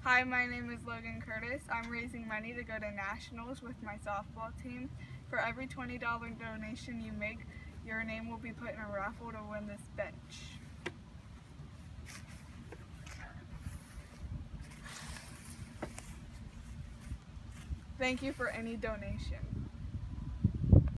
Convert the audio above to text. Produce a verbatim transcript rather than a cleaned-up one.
Hi, my name is Logan Curtis. I'm raising money to go to nationals with my softball team. For every twenty dollar donation you make, your name will be put in a raffle to win this bench. Thank you for any donation.